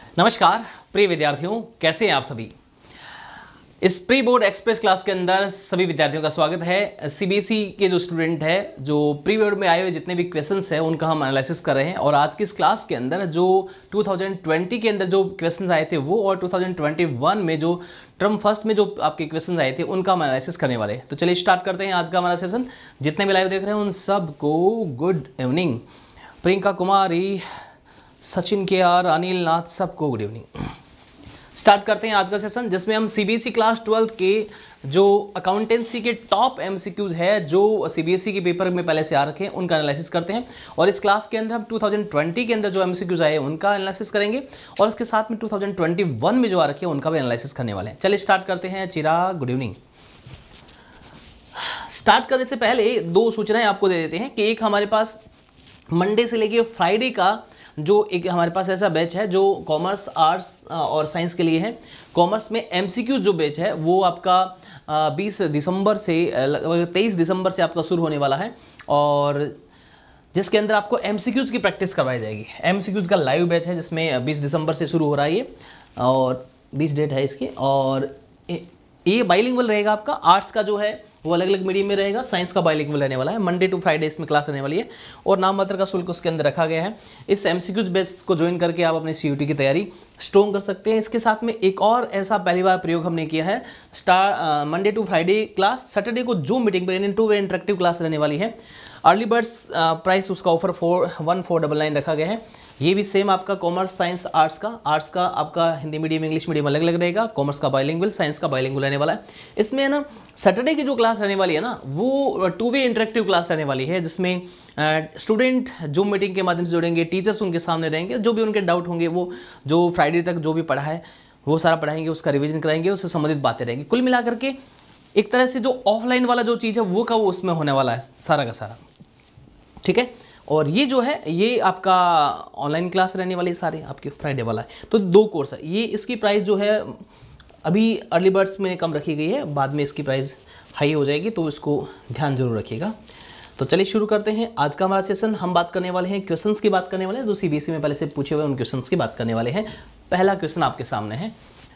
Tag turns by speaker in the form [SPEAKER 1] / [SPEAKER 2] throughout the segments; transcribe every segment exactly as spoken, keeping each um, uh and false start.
[SPEAKER 1] नमस्कार प्रिय विद्यार्थियों, कैसे हैं आप सभी। इस प्री बोर्ड एक्सप्रेस क्लास के अंदर सभी विद्यार्थियों का स्वागत है। सीबीएसई के जो स्टूडेंट है, जो प्री बोर्ड में आए हुए जितने भी क्वेश्चंस हैं उनका हम एनालिसिस कर रहे हैं। और आज की इस क्लास के अंदर जो दो हज़ार बीस के अंदर जो क्वेश्चंस आए थे वो, और दो हज़ार इक्कीस में जो टर्म फर्स्ट में जो आपके क्वेश्चंस आए थे उनका हम एनालिसिस करने वाले हैं। तो चलिए स्टार्ट करते हैं आज का हमारा सेशन। जितने भी लाइव देख रहे हैं उन सबको good evening. Priyanka Kumari, Sachin K R, Anil नाथ, सबको गुड इवनिंग। स्टार्ट करते हैं आज का सेशन, जिसमें हम सीबीएसई क्लास ट्वेल्थ के जो अकाउंटेंसी के टॉप एमसीक्यूज है जो सीबीएसई के पेपर में पहले से आ रखे हैं उनका एनालिसिस करते हैं। और इस क्लास के अंदर हम दो हज़ार बीस के अंदर जो एमसीक्यूज आए उनका एनालिसिस करेंगे, और इसके साथ में दो हज़ार इक्कीस में जो आ रखे हैं उनका भी एनालिसिस करने वाले हैं। चलिए स्टार्ट करते हैं। चिराग, गुड इवनिंग। स्टार्ट करने से पहले दो सूचनाएं आपको दे देते हैं कि एक हमारे पास मंडे से लेके फ्राइडे का जो एक हमारे पास ऐसा बैच है जो कॉमर्स, आर्ट्स और साइंस के लिए है। कॉमर्स में एमसीक्यू जो बैच है वो आपका बीस दिसंबर से लगभग तेईस दिसंबर से आपका शुरू होने वाला है, और जिसके अंदर आपको एमसीक्यूज की प्रैक्टिस करवाई जाएगी। एमसीक्यूज का लाइव बैच है जिसमें बीस दिसंबर से शुरू हो रहा है ये, और बीस डेट है इसकी। और ये बाइलिंगुअल रहेगा आपका। आर्ट्स का जो है वो अलग अलग मीडियम में रहेगा, साइंस का बाइलिंगुअल रहने वाला है। मंडे टू फ्राइडे इसमें क्लास रहने वाली है, और नाम मात्र का शुल्क उसके अंदर रखा गया है। इस एमसीक्यूज बेस को ज्वाइन करके आप अपनी सीयूटी की तैयारी स्ट्रॉन्ग कर सकते हैं। इसके साथ में एक और ऐसा पहली बार प्रयोग हमने किया है। Star Monday to Friday class, Saturday को जूम मीटिंग पर टू वे इंटरेक्टिव क्लास रहने वाली है। अर्ली बर्ड्स प्राइस उसका offer four one four double nine रखा गया है। ये भी सेम आपका कॉमर्स, साइंस, आर्ट्स का आर्ट्स का आपका हिंदी मीडियम, इंग्लिश मीडियम अलग अलग रहेगा। कॉमर्स का बाइलिंगुअल, साइंस का बाइलिंगुअल रहने वाला है। इसमें है ना सैटरडे की जो क्लास रहने वाली है ना वो टू वे इंटरेक्टिव क्लास रहने वाली है, जिसमें स्टूडेंट जूम मीटिंग के माध्यम से जुड़ेंगे, टीचर्स उनके सामने रहेंगे, जो भी उनके डाउट होंगे वो जो फ्राइडे तक जो भी पढ़ा है वो सारा पढ़ाएंगे, उसका रिविजन कराएंगे, उससे संबंधित बातें रहेंगी। कुल मिलाकर के एक तरह से जो ऑफलाइन वाला जो चीज़ है वो का वो उसमें होने वाला है सारा का सारा, ठीक है। और ये जो है ये आपका ऑनलाइन क्लास रहने वाली सारी आपकी फ्राइडे वाला है। तो दो कोर्स है ये। इसकी प्राइस जो है अभी अर्ली बर्ड्स में कम रखी गई है, बाद में इसकी प्राइस हाई हो जाएगी, तो इसको ध्यान जरूर रखिएगा। तो चलिए शुरू करते हैं आज का हमारा सेशन। हम बात करने वाले हैं क्वेश्चंस की बात करने वाले हैं जो सीबीएसई में पहले से पूछे हुए उन क्वेश्चंस की बात करने वाले हैं। पहला क्वेश्चन आपके सामने है।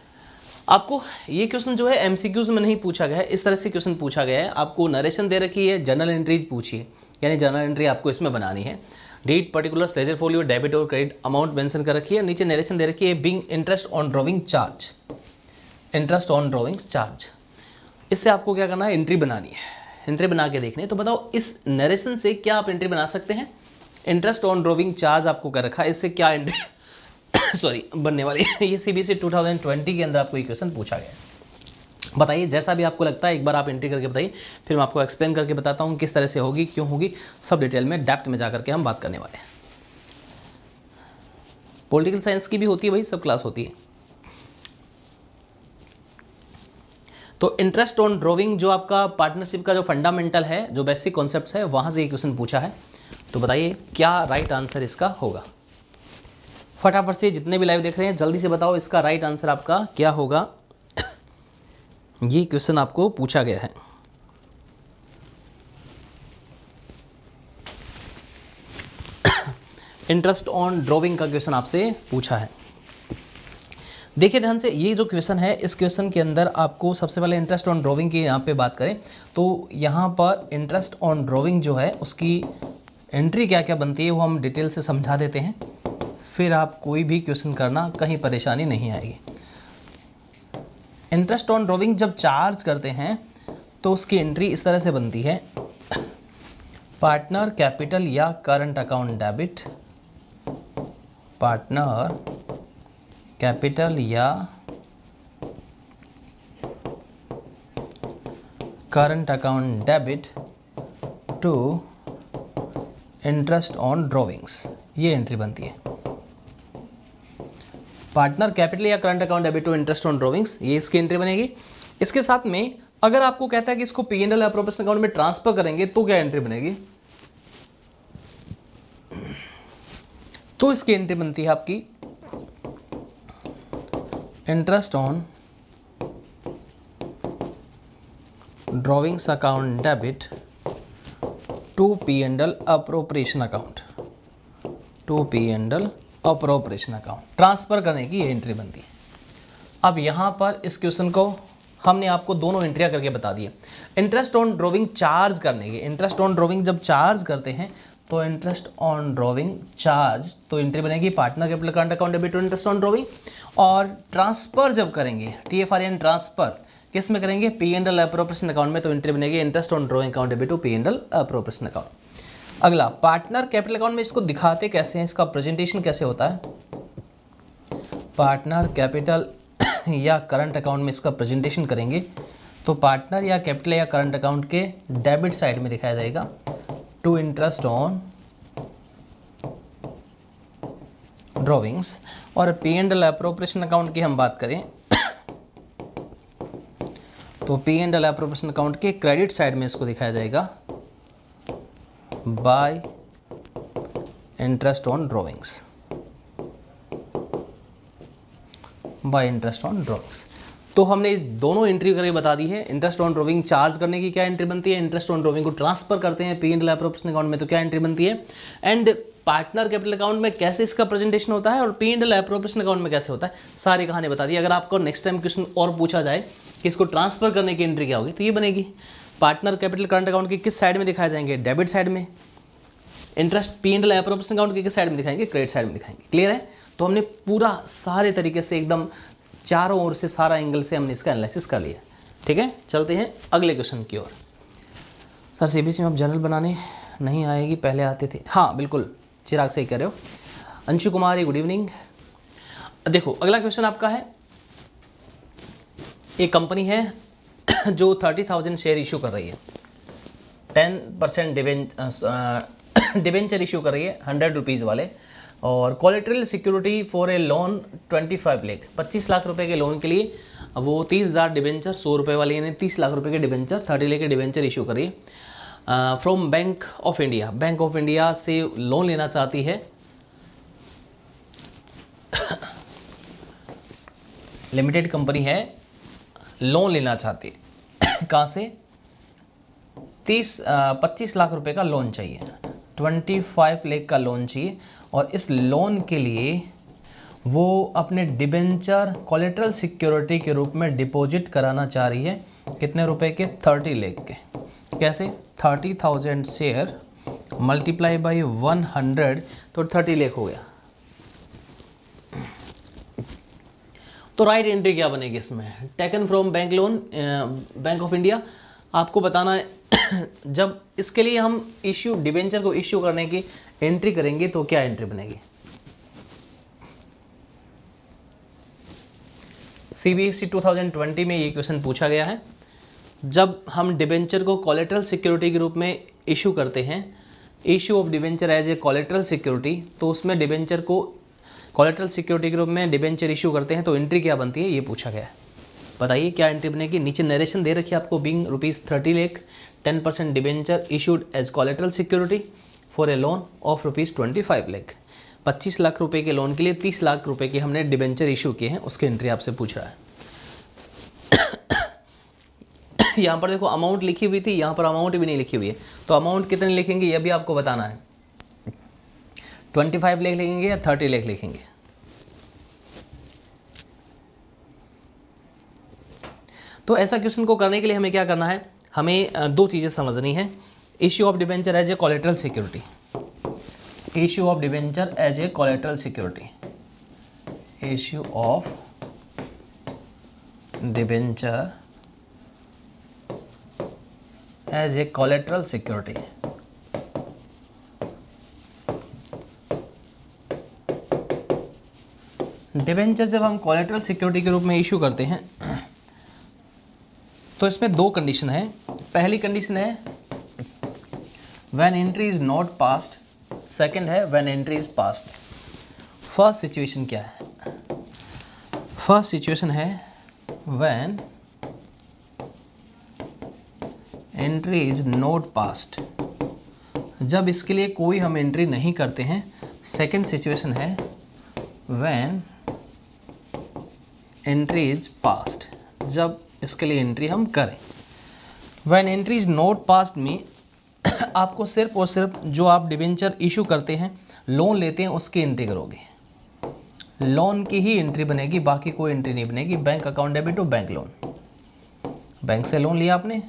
[SPEAKER 1] आपको ये क्वेश्चन जो है एमसीक्यूज में नहीं पूछा गया है, इस तरह से क्वेश्चन पूछा गया है। आपको नरेशन दे रखी है, जर्नल एंट्रीज पूछी है, यानी जर्नल एंट्री आपको इसमें बनानी है। Date, particular, ledger folio, debit और क्रेडिट अमाउंट मेंशन कर रखी है। नीचे नरेशन दे रखी है, being interest on drawing charge, interest on drawing charge. इससे आपको क्या करना है, एंट्री बनानी है। एंट्री बना के देखनी है। तो बताओ इस नरेशन से क्या आप एंट्री बना सकते हैं। इंटरेस्ट ऑन ड्रॉइंग चार्ज आपको कर रखा है, इससे क्या एंट्री सॉरी बनने वाली है। ये सीबीएसई दो हज़ार बीस के अंदर आपको ये क्वेश्चन पूछा गया है। बताइए जैसा भी आपको लगता है एक बार आप एंट्री करके बताइए, फिर मैं आपको एक्सप्लेन करके बताता हूँ किस तरह से होगी, क्यों होगी, सब डिटेल में डेप्थ में जाकर के हम बात करने वाले हैं। पॉलिटिकल साइंस की भी होती है भाई, सब क्लास होती है। तो इंटरेस्ट ऑन ड्रॉइंग जो आपका पार्टनरशिप का जो फंडामेंटल है, जो बेसिक कॉन्सेप्ट्स है, वहां से ये क्वेश्चन पूछा है। तो बताइए क्या राइट आंसर इसका होगा। फटाफट से जितने भी लाइव देख रहे हैं जल्दी से बताओ इसका राइट आंसर आपका क्या होगा। ये क्वेश्चन आपको पूछा गया है। इंटरेस्ट ऑन ड्रॉइंग का क्वेश्चन आपसे पूछा है। देखिए ध्यान से, ये जो क्वेश्चन है इस क्वेश्चन के अंदर आपको सबसे पहले इंटरेस्ट ऑन ड्रॉइंग की यहाँ पे बात करें तो यहाँ पर इंटरेस्ट ऑन ड्रॉइंग जो है उसकी एंट्री क्या क्या बनती है वो हम डिटेल से समझा देते हैं, फिर आप कोई भी क्वेश्चन करना कहीं परेशानी नहीं आएगी। इंटरेस्ट ऑन ड्रॉइंग जब चार्ज करते हैं तो उसकी एंट्री इस तरह से बनती है, पार्टनर कैपिटल या current account debit, partner capital या current account debit to interest on drawings, ये एंट्री बनती है। पार्टनर कैपिटल या current account debit to interest on drawings, ये इसकी एंट्री बनेगी। इसके साथ में अगर आपको कहता है कि इसको P and L appropriation account में ट्रांसफर करेंगे तो क्या एंट्री बनेगी, तो इसकी एंट्री बनती है आपकी interest on drawings account debit to P and L appropriation account, to P and L appropriation account, transfer करने की ये एंट्री बनती है। अब यहाँ पर इस क्वेश्चन को हमने आपको दोनों एंट्रियाँ करके बता दी है। इंटरेस्ट ऑन ड्रॉविंग चार्ज करने की, इंटरेस्ट ऑन ड्रॉविंग जब चार्ज करते हैं तो इंटरेस्ट ऑन ड्रॉविंग चार्ज तो एंट्री बनेगी partner capital current account debit to interest on drawing. और ट्रांसफ़र जब करेंगे T F R N transfer किस में करेंगे, P and L appropriation account में, तो एंट्री बनेगी interest on drawing account debit to P and L appropriation account. अगला पार्टनर कैपिटल अकाउंट में इसको दिखाते कैसे हैं, इसका प्रेजेंटेशन कैसे होता है। पार्टनर कैपिटल या करंट अकाउंट में इसका प्रेजेंटेशन करेंगे तो पार्टनर या कैपिटल या करंट अकाउंट के डेबिट साइड में दिखाया जाएगा टू इंटरेस्ट ऑन ड्रॉविंग्स। और P and L appropriation account की हम बात करें तो P and L appropriation account के क्रेडिट साइड में इसको दिखाया जाएगा by interest on drawings, by interest on drawings. तो हमने दोनों एंट्री करके बता दी है। इंटरेस्ट ऑन ड्रॉविंग चार्ज करने की क्या एंट्री बनती है, इंटरेस्ट ऑन ड्रॉविंग को ट्रांसफर करते हैं P and L appropriation account में तो क्या एंट्री बनती है, एंड पार्टनर कैपिटल अकाउंट में कैसे इसका प्रेजेंटेशन होता है और P and L appropriation account में कैसे होता है, सारी कहानी बता दी। अगर आपको नेक्स्ट टाइम क्वेश्चन और पूछा जाए कि इसको ट्रांसफर करने की एंट्री क्या होगी तो ये बनेगी पार्टनर कैपिटल करंट अकाउंट के किस साइड में दिखाए जाएंगे, डेबिट साइड में। Interest P and L appropriation account के किस साइड में दिखाएंगे, क्रेडिट साइड में दिखाएंगे। क्लियर है। तो हमने पूरा सारे तरीके से एकदम चारों ओर से सारा एंगल से हमने इसका एनालिसिस कर लिया। ठीक है, चलते हैं अगले क्वेश्चन की ओर। सर सीबीएसई में अब जनरल बनाने नहीं आएगी, पहले आते थे। हाँ बिल्कुल, चिराग सही कह रहे हो। Anshu Kumari good evening. देखो अगला क्वेश्चन आपका है, एक कंपनी है जो थर्टी थाउजेंड शेयर इशू कर रही है, टेन परसेंट डिबेंचर इशू कर रही है हंड्रेड रुपीज़ वाले, और collateral security for a loan twenty five lakh, पच्चीस लाख रुपए के लोन के लिए वो तीस हज़ार डिबेंचर सौ रुपये वाली यानी तीस लाख रुपए के डिबेंचर थर्टी लाख के डिबेंचर इशू करिए from bank of India. Bank of India से लोन लेना चाहती है, लिमिटेड कंपनी है, लोन लेना चाहती है कहाँ से, तीस पच्चीस लाख रुपए का लोन चाहिए, ट्वेंटी फाइव लाख का लोन चाहिए, और इस लोन के लिए वो अपने डिबेंचर कोलेटरल सिक्योरिटी के रूप में डिपॉजिट कराना चाह रही है। कितने रुपए के, थर्टी लाख के। कैसे, thirty thousand share multiply by one hundred तो थर्टी लाख हो गया। तो राइट एंट्री क्या बनेगी इसमें, taken from bank loan bank of India. आपको बताना है जब इसके लिए हम इश्यू डिबेंचर को इश्यू करने की एंट्री करेंगे तो क्या एंट्री बनेगी। सीबीएसई टू थाउजेंड ट्वेंटी में ये क्वेश्चन पूछा गया है, जब हम डिबेंचर को कोलेटरल सिक्योरिटी के रूप में इशू करते हैं, issue of debenture as a collateral security, तो उसमें डिबेंचर को कोलेटरल सिक्योरिटी के रूप में डिबेंचर इशू करते हैं तो एंट्री क्या बनती है, ये पूछा गया है। बताइए क्या एंट्री बनेगी। नीचे नरेशन दे रखी है आपको, being rupees thirty lakh ten percent debenture issued as collateral security for a loan of rupees twenty five lakh, पच्चीस लाख रुपए के लोन के लिए तीस लाख रुपए के हमने डिबेंचर इशू किए हैं, उसकी एंट्री आपसे पूछ रहा है। यहाँ पर देखो अमाउंट लिखी हुई थी, यहाँ पर अमाउंट भी नहीं लिखी हुई है, तो अमाउंट कितने लिखेंगे ये भी आपको बताना है, ट्वेंटी फाइव लाख लिखेंगे या थर्टी लाख लिखेंगे। तो ऐसा क्वेश्चन को करने के लिए हमें क्या करना है, हमें दो चीज़ें समझनी है। Issue of debenture as a collateral security, issue of debenture as a collateral security, issue of debenture as a collateral security. Debenture जब हम कोलेटरल सिक्योरिटी के रूप में इशू करते हैं तो इसमें दो कंडीशन है। पहली कंडीशन है when entry is not passed, second है when entry is passed. First situation क्या है, फर्स्ट सिचुएशन है when entry is not passed, जब इसके लिए कोई हम एंट्री नहीं करते हैं। सेकंड सिचुएशन है व्हेन एंट्री इज पास्ड, जब इसके लिए एंट्री हम करें। When entry is not passed में आपको सिर्फ और सिर्फ जो आप डिबेंचर इशू करते हैं, लोन लेते हैं, उसकी एंट्री करोगे। लोन की ही एंट्री बनेगी, बाकी कोई एंट्री नहीं बनेगी। Bank account debit to bank loan, bank से लोन लिया आपने,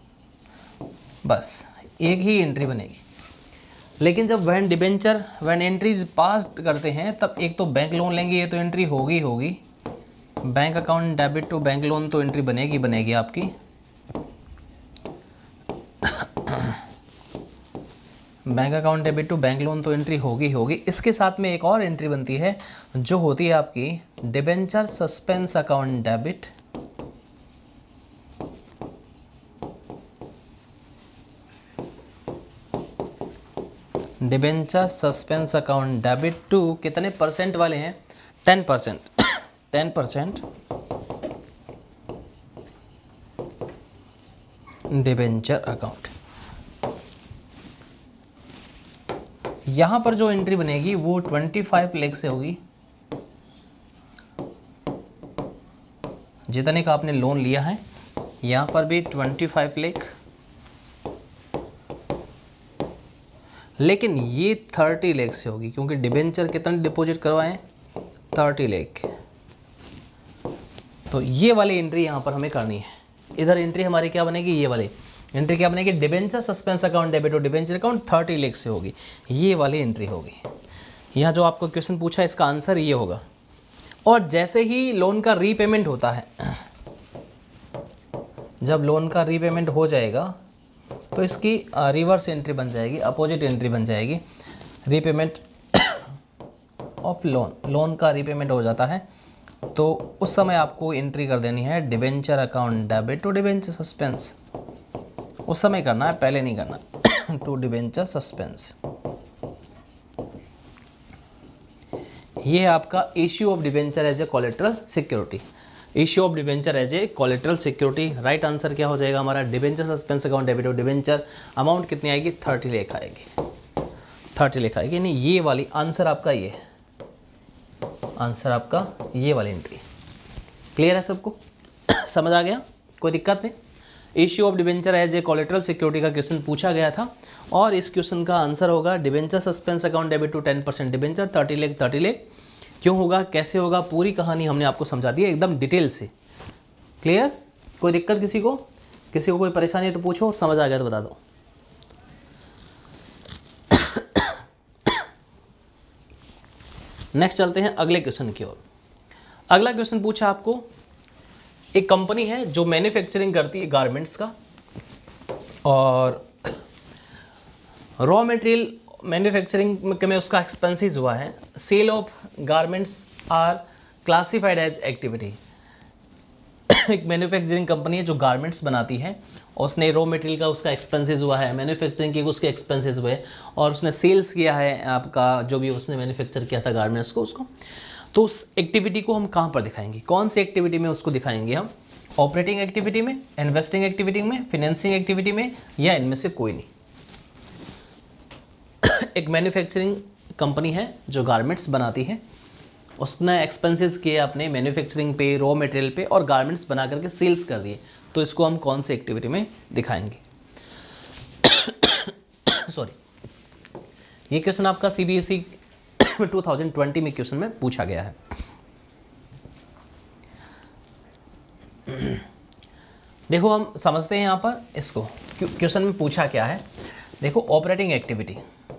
[SPEAKER 1] बस एक ही एंट्री बनेगी। लेकिन जब when debenture when entries pass करते हैं तब एक तो बैंक लोन लेंगे, ये तो एंट्री होगी होगी bank account debit to bank loan तो एंट्री बनेगी बनेगी आपकी। Bank account debit to bank loan तो एंट्री होगी होगी इसके साथ में एक और एंट्री बनती है जो होती है आपकी debenture suspense account debit debenture suspense account debit to कितने परसेंट वाले हैं, ten percent ten percent debenture account. यहां पर जो एंट्री बनेगी वो पच्चीस लाख से होगी, जितने का आपने लोन लिया है यहां पर भी पच्चीस लाख, लेकिन ये तीस लाख से होगी क्योंकि डिबेंचर कितने डिपॉजिट करवाएं, तीस लाख। तो ये वाली एंट्री यहाँ पर हमें करनी है। इधर एंट्री हमारी क्या बनेगी, ये वाली एंट्री क्या बनेगी, डिबेंचर सस्पेंस अकाउंट डेबिट और डिबेंचर अकाउंट तीस लाख से होगी, ये वाली एंट्री होगी। यहाँ जो आपको क्वेश्चन पूछा इसका आंसर ये होगा। और जैसे ही लोन का रीपेमेंट होता है, जब लोन का रीपेमेंट हो जाएगा तो इसकी रिवर्स एंट्री बन जाएगी, अपोजिट एंट्री बन जाएगी। रीपेमेंट ऑफ लोन, लोन का रीपेमेंट हो जाता है तो उस समय आपको एंट्री कर देनी है debenture account debit to debenture suspense, उस समय करना है, पहले नहीं करना। टू डिबेंचर सस्पेंस, ये है आपका issue of debenture as a collateral security. Issue of debenture as a collateral security, right answer क्या हो जाएगा हमारा, डिबेंचर सस्पेंस अकाउंट डेबिट और डिबेंचर। अमाउंट कितनी आएगी, थर्टी लाख आएगी, थर्टी लाख आएगी। नहीं, ये वाली आंसर आपका, ये आंसर आपका ये वाली एंट्री। क्लियर है सबको, समझ आ गया, कोई दिक्कत नहीं। Issue of debenture as a collateral security का क्वेश्चन पूछा गया था और इस क्वेश्चन का आंसर होगा debenture suspense account debit to ten percent debenture, thirty lakh thirty lakh. क्यों होगा, कैसे होगा, पूरी कहानी हमने आपको समझा दी है एकदम डिटेल से। क्लियर, कोई दिक्कत किसी को, किसी को कोई परेशानी है तो पूछो, समझ आ गया तो बता दो। नेक्स्ट चलते हैं अगले क्वेश्चन की ओर। अगला क्वेश्चन पूछा आपको, एक कंपनी है जो मैन्युफैक्चरिंग करती है गारमेंट्स का और रॉ मटेरियल मैन्युफैक्चरिंग में उसका एक्सपेंसेस हुआ है। Sale of garments are classified as activity. एक मैन्युफैक्चरिंग कंपनी है जो गारमेंट्स बनाती है और उसने रॉ मटेरियल का उसका एक्सपेंसेस हुआ है, मैन्युफैक्चरिंग की उसके एक्सपेंसेस हुए और उसने सेल्स किया है आपका, जो भी उसने मैन्युफैक्चर किया था गारमेंट्स को उसको। तो उस एक्टिविटी को हम कहाँ पर दिखाएंगे, कौन सी एक्टिविटी में उसको दिखाएंगे हम, ऑपरेटिंग एक्टिविटी में, इन्वेस्टिंग एक्टिविटी में, फाइनेंसिंग एक्टिविटी में, या इनमें से कोई नहीं। एक मैन्युफैक्चरिंग कंपनी है जो गारमेंट्स बनाती है, उसने एक्सपेंसेस किए अपने मैन्युफैक्चरिंग पे, रॉ मटेरियल पे और गारमेंट्स बना करके सेल्स कर दिए। तो इसको हम कौन सी एक्टिविटी में दिखाएंगे। सॉरी, ये क्वेश्चन आपका सीबीएसई टू थाउजेंड ट्वेंटी में क्वेश्चन में पूछा गया है। देखो हम समझते हैं यहाँ पर इसको, क्वेश्चन में पूछा क्या है। देखो ऑपरेटिंग एक्टिविटी,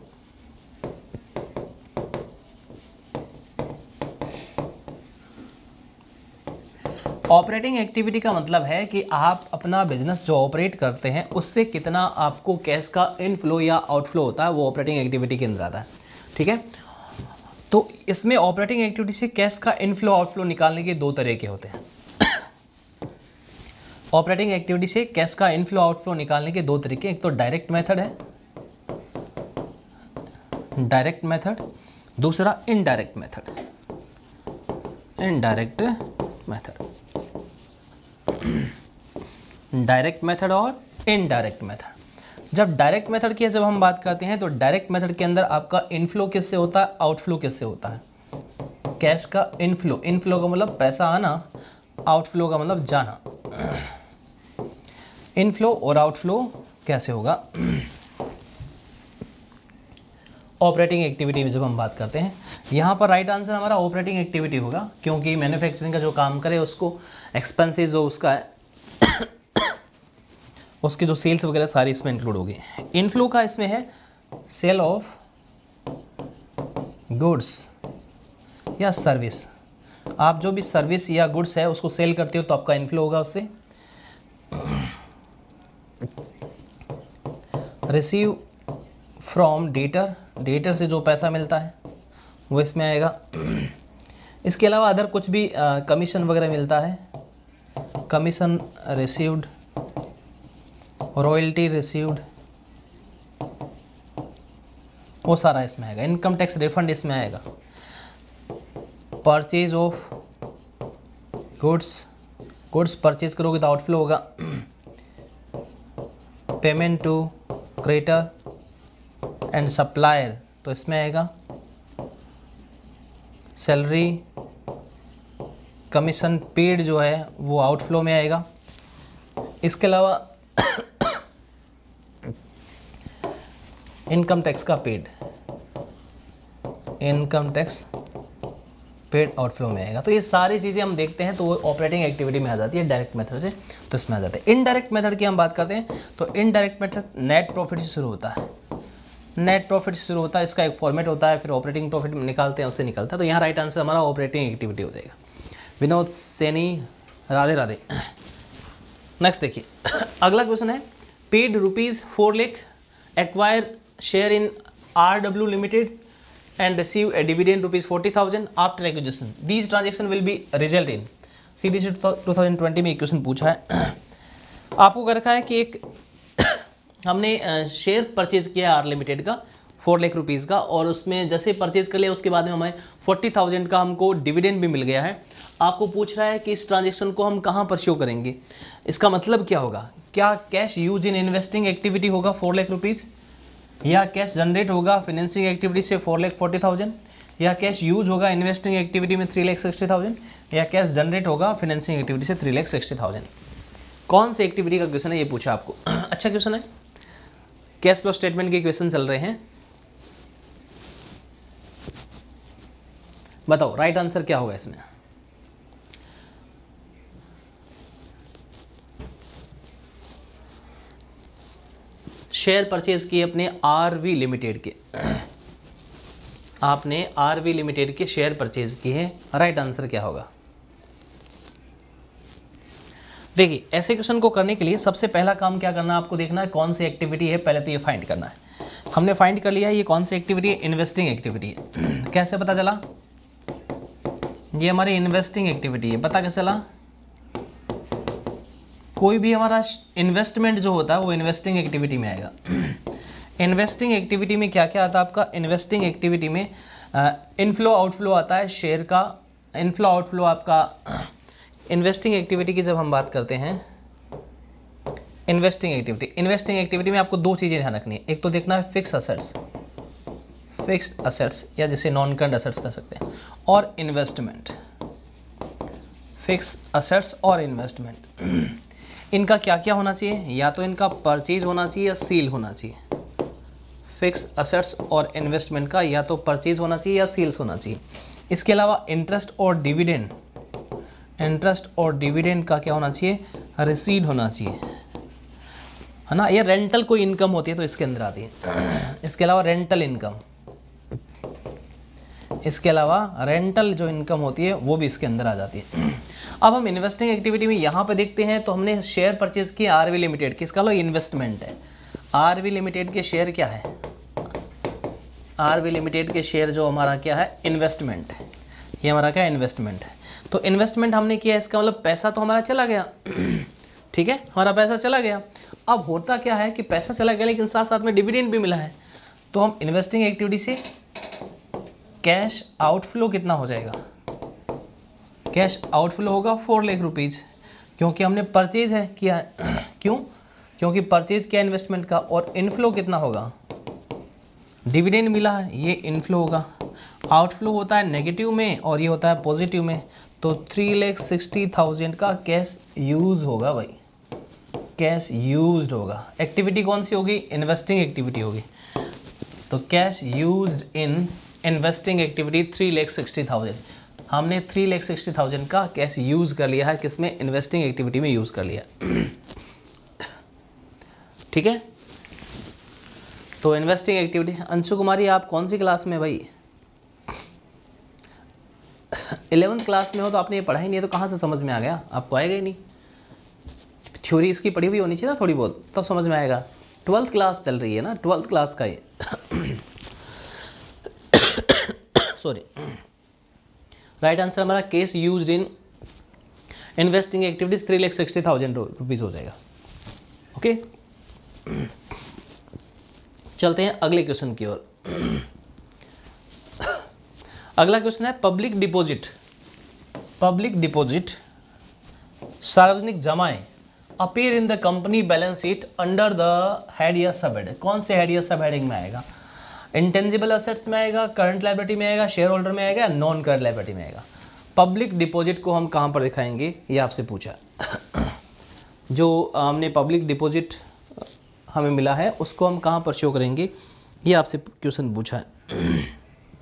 [SPEAKER 1] ऑपरेटिंग एक्टिविटी का मतलब है कि आप अपना बिजनेस जो ऑपरेट करते हैं उससे कितना आपको कैश का इनफ्लो या आउटफ्लो होता है, वो ऑपरेटिंग एक्टिविटी के अंदर आता है। ठीक है, तो इसमें ऑपरेटिंग एक्टिविटी से कैश का इनफ्लो आउटफ्लो निकालने के दो तरीके होते हैं। ऑपरेटिंग एक्टिविटी से कैश का इनफ्लो आउटफ्लो निकालने के दो तरीके, एक तो डायरेक्ट मेथड है, डायरेक्ट मेथड, दूसरा indirect method, indirect method. Direct method और इनडायरेक्ट मेथड। जब डायरेक्ट मेथड की जब हम बात करते हैं तो डायरेक्ट मेथड के अंदर आपका इनफ्लो किससे होता है, आउटफ्लो किससे होता है, कैश का इनफ्लो, इनफ्लो का मतलब पैसा आना, आउटफ्लो का मतलब जाना। इनफ्लो और आउटफ्लो कैसे होगा, ऑपरेटिंग एक्टिविटी में जब हम बात करते हैं, यहाँ पर राइट आंसर हमारा ऑपरेटिंग एक्टिविटी होगा, क्योंकि मैन्युफैक्चरिंग का जो काम करे उसको एक्सपेंसेस जो उसका है उसकी जो सेल्स वगैरह सारी इसमें इंक्लूड होगी। इनफ्लो का इसमें है सेल ऑफ गुड्स या सर्विस, आप जो भी सर्विस या गुड्स है उसको सेल करते हो तो आपका इनफ्लो होगा उससे। रिसीव फ्रॉम डेटर, डेटर से जो पैसा मिलता है वो इसमें आएगा। इसके अलावा अदर कुछ भी कमीशन वगैरह मिलता है, कमीशन रिसीव्ड, रॉयल्टी रिसीव्ड, वो सारा इसमें आएगा। इनकम टैक्स रिफंड इसमें आएगा। Purchase of goods, goods purchase करोगे तो आउटफ्लो होगा। Payment to creditor and supplier तो इसमें आएगा। सैलरी कमीशन पेड जो है वो आउटफ्लो में आएगा। इसके अलावा इनकम टैक्स का paid, income tax paid outflow में आएगा। तो ये सारी चीज़ें हम देखते हैं तो वो ऑपरेटिंग एक्टिविटी में आ जाती है डायरेक्ट मेथड से, तो इसमें आ जाते हैं। इनडायरेक्ट मेथड की हम बात करते हैं तो इनडायरेक्ट मेथड नेट प्रॉफिट से शुरू होता है, नेट प्रॉफिट से शुरू होता है, इसका एक फॉर्मेट होता है, फिर ऑपरेटिंग प्रॉफिट निकालते हैं, उससे निकलता है। तो यहाँ राइट आंसर हमारा ऑपरेटिंग एक्टिविटी हो जाएगा। विनोद सैनी, राधे राधे। नेक्स्ट देखिए, अगला क्वेश्चन है paid rupees four lakh acquire share in R W limited and receive a dividend rupees forty thousand after acquisition. These transaction will be result in C B C two thousand twenty में question पूछा है। आपको कर रखा है कि एक हमने शेयर परचेज किया आर लिमिटेड का फोर लाख रुपीज़ का, और उसमें जैसे परचेज कर लिया उसके बाद में हमें फोर्टी थाउजेंड का हमको डिविडेंड भी मिल गया है। आपको पूछ रहा है कि इस ट्रांजेक्शन को हम कहाँ पर शो करेंगे, इसका मतलब क्या होगा? क्या cash use in investing activity होगा फोर लाख रुपीज़, या कैश जनरेट होगा फाइनेंसिंग एक्टिविटी से फोर लाख फोर्टी थाउजेंड, या कैश यूज होगा इन्वेस्टिंग एक्टिविटी में थ्री लाख सिक्सटी थाउजेंड, या कैश जनरेट होगा फाइनेंसिंग एक्टिविटी से थ्री लाख सिक्सटी थाउजेंड। कौन सी एक्टिविटी का क्वेश्चन है ये पूछा आपको। अच्छा क्वेश्चन है, कैश फ्लो स्टेटमेंट के क्वेश्चन चल रहे हैं। बताओ राइट आंसर क्या होगा इसमें। शेयर परचेज किए अपने आरवी लिमिटेड के, आपने आरवी लिमिटेड के शेयर परचेज किए हैं, राइट आंसर क्या होगा। देखिए ऐसे क्वेश्चन को करने के लिए सबसे पहला काम क्या करना है, आपको देखना है कौन सी एक्टिविटी है, पहले तो ये फाइंड करना है। हमने फाइंड कर लिया है ये कौन सी एक्टिविटी है, इन्वेस्टिंग एक्टिविटी है। कैसे पता चला? ये हमारी इन्वेस्टिंग एक्टिविटी है। पता कैसे चला? कोई भी हमारा इन्वेस्टमेंट जो होता है वो इन्वेस्टिंग एक्टिविटी में आएगा। इन्वेस्टिंग एक्टिविटी में क्या क्या आता है आपका? इन्वेस्टिंग एक्टिविटी में इनफ्लो आउटफ्लो आता है शेयर का। इनफ्लो आउटफ्लो आपका इन्वेस्टिंग एक्टिविटी की जब हम बात करते हैं, इन्वेस्टिंग एक्टिविटी इन्वेस्टिंग एक्टिविटी में आपको दो चीज़ें ध्यान रखनी है। एक तो देखना है फिक्स असेट्स, फिक्स्ड असेट्स या जिसे नॉन करंट असेट्स कह सकते हैं, और इन्वेस्टमेंट, फिक्स असेट्स और इन्वेस्टमेंट। इनका क्या क्या होना चाहिए? या तो इनका परचेज होना चाहिए या सील होना चाहिए। फिक्स असेट्स और इन्वेस्टमेंट का या तो परचेज होना चाहिए या सील्स होना चाहिए। इसके अलावा इंटरेस्ट और डिविडेंड, इंटरेस्ट और डिविडेंड का क्या होना चाहिए? रिसीड होना चाहिए, है ना। ये रेंटल कोई इनकम होती है तो इसके अंदर आती है। इसके अलावा रेंटल इनकम, इसके अलावा रेंटल जो इनकम होती है वो भी इसके अंदर आ जाती है। अब हम इन्वेस्टिंग एक्टिविटी में यहाँ पे देखते हैं तो हमने शेयर परचेज किए आरवी लिमिटेड के, इसका लो इन्वेस्टमेंट है। आरवी लिमिटेड के शेयर क्या है? आरवी लिमिटेड के शेयर जो हमारा क्या है? इन्वेस्टमेंट है। ये हमारा क्या इन्वेस्टमेंट है। तो इन्वेस्टमेंट हमने किया, इसका मतलब पैसा तो हमारा चला गया। ठीक है, हमारा पैसा चला गया। अब होता क्या है कि पैसा चला गया लेकिन साथ साथ में डिविडेंड भी मिला है, तो हम इन्वेस्टिंग एक्टिविटी से कैश आउटफ्लो कितना हो जाएगा? कैश आउटफ्लो होगा फोर लाख रुपीज़, क्योंकि हमने परचेज है किया है। क्यों? क्योंकि परचेज किया इन्वेस्टमेंट का। और इनफ्लो कितना होगा? डिविडेंड मिला है, ये इनफ्लो होगा। आउटफ्लो होता है नेगेटिव में और ये होता है पॉजिटिव में, तो थ्री लाख सिक्सटी थाउजेंड का कैश यूज होगा भाई, कैश यूज्ड होगा। एक्टिविटी कौन सी होगी? इन्वेस्टिंग एक्टिविटी होगी। तो cash used in investing activity three lakh sixty thousand, हमने थ्री लैख सिक्सटी थाउजेंड का कैश यूज़ कर लिया है, किसमें, इन्वेस्टिंग एक्टिविटी में यूज़ कर लिया। ठीक है, तो इन्वेस्टिंग एक्टिविटी। अंशु कुमारी आप कौन सी क्लास में भाई? इलेवंथ क्लास में हो तो आपने ये पढ़ा ही नहीं है, तो कहाँ से समझ में आ गया? आपको आएगा ही नहीं, थ्योरी इसकी पढ़ी हुई होनी चाहिए ना थोड़ी बहुत, तब तो समझ में आएगा। ट्वेल्थ क्लास चल रही है ना, ट्वेल्थ क्लास का ये सॉरी। राइट आंसर हमारा cash used in investing activities three lakh sixty thousand rupees हो जाएगा। ओके, चलते हैं अगले क्वेश्चन की ओर। अगला क्वेश्चन है पब्लिक डिपॉजिट। पब्लिक डिपॉजिट, सार्वजनिक जमाएं appear in the company balance sheet under the head या सब हेड। कौन से हेड या सब हेडिंग में आएगा? इंटेंजिबल एसेट्स में आएगा, करंट लायबिलिटी में आएगा, शेयर होल्डर में आएगा, नॉन करंट लायबिलिटी में आएगा। पब्लिक डिपॉजिट को हम कहाँ पर दिखाएंगे, ये आपसे पूछा। जो हमने पब्लिक डिपॉजिट हमें मिला है उसको हम कहाँ पर शो करेंगे, ये आपसे क्वेश्चन पूछा है।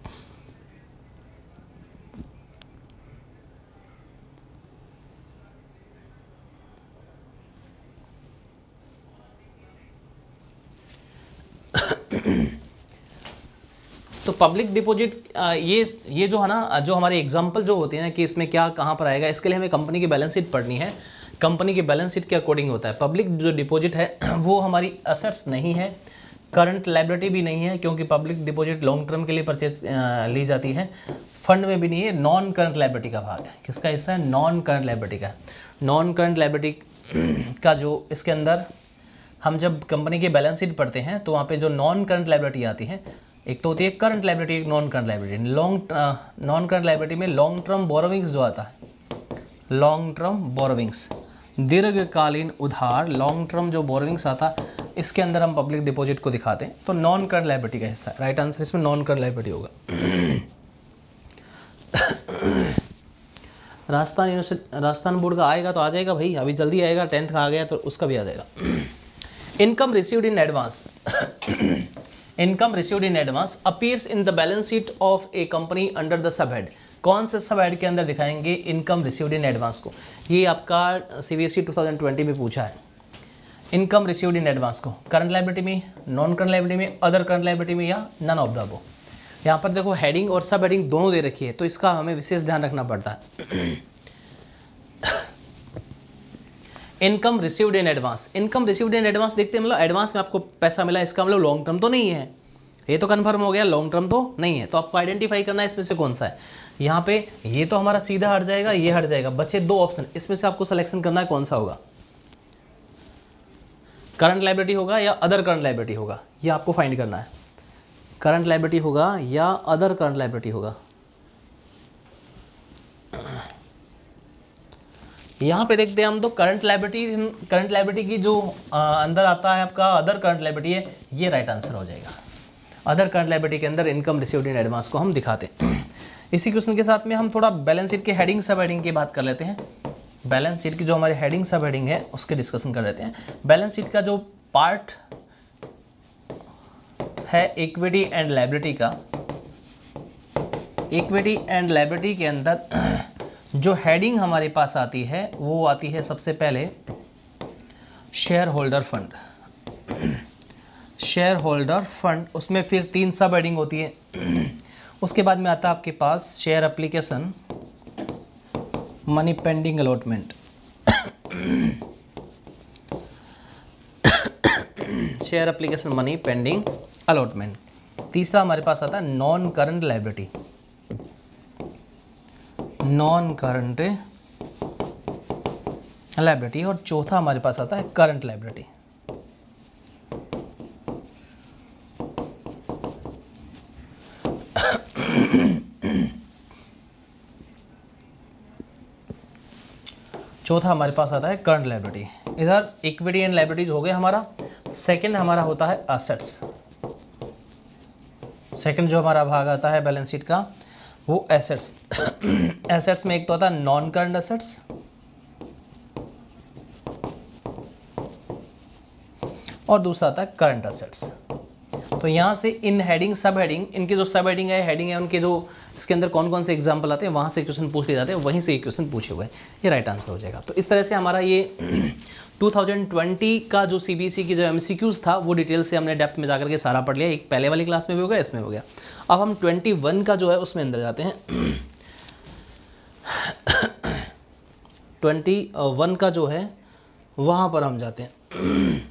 [SPEAKER 1] तो पब्लिक डिपॉजिट ये ये जो है ना, जो हमारे एग्जांपल जो होते हैं ना कि इसमें क्या कहाँ पर आएगा, इसके लिए हमें कंपनी की बैलेंस शीट पढ़नी है। कंपनी की बैलेंस शीट के अकॉर्डिंग होता है। पब्लिक जो डिपॉजिट है वो हमारी असेट्स नहीं है, करंट लायबिलिटी भी नहीं है, क्योंकि पब्लिक डिपॉजिट लॉन्ग टर्म के लिए परचेज ली जाती है। फंड में भी नहीं है, नॉन करंट लायबिलिटी का भाग है। किसका हिस्सा है? नॉन करंट लायबिलिटी का। नॉन करंट लायबिलिटी का जो इसके अंदर हम जब कंपनी की बैलेंस शीट पढ़ते हैं तो वहाँ पे जो नॉन करंट लायबिलिटी आती है, एक तो होती है करंट लायबिलिटी, एक non current liability. Long non current liability में लॉन्ग टर्म बोरोविंग्स जो आता है, लॉन्ग टर्म बोरोविंग्स, दीर्घकालीन उधार, लॉन्ग टर्म जो बोरोविंग्स आता है, इसके अंदर हम पब्लिक डिपॉजिट को दिखाते हैं। तो नॉन करंट लायबिलिटी का हिस्सा है। राइट आंसर इसमें नॉन करंट लायबिलिटी होगा। राजस्थान यूनिवर्सिटी, राजस्थान बोर्ड का आएगा तो आ जाएगा भाई, अभी जल्दी आएगा। टेंथ का आ गया तो उसका भी आ जाएगा। Income received in advance, income received in advance appears in the balance sheet of a company under the sub head. कौन से सब हेड के अंदर दिखाएंगे इनकम रिसीव्ड इन एडवांस को? ये आपका सीबीएसई टू थाउजेंड ट्वेंटी में पूछा है। इनकम रिसीव्ड इन एडवांस को करंट लायबिलिटी में, नॉन करंट लायबिलिटी में, अदर करंट लायबिलिटी में, या नन ऑफ द अबव। यहाँ पर देखो हेडिंग और सब हेडिंग दोनों दे रखी है, तो इसका हमें विशेष ध्यान रखना पड़ता है। Income received in advance, income received in advance देखते हैं, मतलब एडवांस में आपको पैसा मिला, इसका मतलब लॉन्ग टर्म तो नहीं है। ये तो कन्फर्म हो गया लॉन्ग टर्म तो नहीं है। तो आपको आइडेंटिफाई करना है इसमें से कौन सा है। यहाँ पे ये तो हमारा सीधा हट जाएगा, ये हट जाएगा, बचे दो ऑप्शन, इसमें से आपको सिलेक्शन करना है कौन सा होगा। करंट लायबिलिटी होगा या अदर करंट लायबिलिटी होगा, ये आपको फाइंड करना है। करंट लायबिलिटी होगा या अदर करंट लायबिलिटी होगा। यहाँ पे देखते हैं हम तो करंट लायबिलिटी, करंट लायबिलिटी की जो आ, अंदर आता है आपका अदर करंट लायबिलिटी है, ये राइट आंसर हो जाएगा। अदर करंट लायबिलिटी के अंदर इनकम रिसीव्ड इन एडवांस को हम दिखाते हैं। इसी क्वेश्चन के साथ में हम थोड़ा बैलेंस शीट के हेडिंग सब हेडिंग की बात कर लेते हैं। बैलेंस शीट की जो हमारे हेडिंग सब हेडिंग है उसके डिस्कशन कर लेते हैं। बैलेंस शीट का जो पार्ट है इक्विटी एंड लायबिलिटी का, इक्विटी एंड लायबिलिटी के अंदर जो हेडिंग हमारे पास आती है वो आती है सबसे पहले shareholder fund, shareholder fund, उसमें फिर तीन सब हेडिंग होती है। उसके बाद में आता है आपके पास share application, money pending allotment, share application, money pending allotment. तीसरा हमारे पास आता है non current liability, non current liability, और चौथा हमारे पास आता है करंट लायबिलिटी। चौथा हमारे पास आता है करंट लायबिलिटी। इधर इक्विटी एंड लायबिलिटीज हो गए हमारा। सेकंड हमारा होता है एसेट्स। सेकंड जो हमारा भाग आता है बैलेंस शीट का वो एसेट्स। एसेट्स में एक तो आता है नॉन करंट एसेट्स और दूसरा आता है करंट एसेट्स। तो यहाँ से इन हेडिंग सब हेडिंग इनके जो सब हेडिंग है हेडिंग है उनके जो इसके अंदर कौन कौन से एग्जाम्पल आते हैं वहाँ से क्वेश्चन पूछ लिए जाते हैं, वहीं से एक क्वेश्चन पूछे हुए हैं, ये राइट आंसर हो जाएगा। तो इस तरह से हमारा ये टू थाउजेंड ट्वेंटी का जो सीबीएसई की जो एमसीक्यूज था वो डिटेल से हमने डेप्थ में जाकर के सारा पढ़ लिया। एक पहले वाली क्लास में भी हो गया, इसमें हो गया। अब हम ट्वेंटी वन का जो है उसमें अंदर जाते हैं। ट्वेंटी वन का जो है वहाँ पर हम जाते हैं।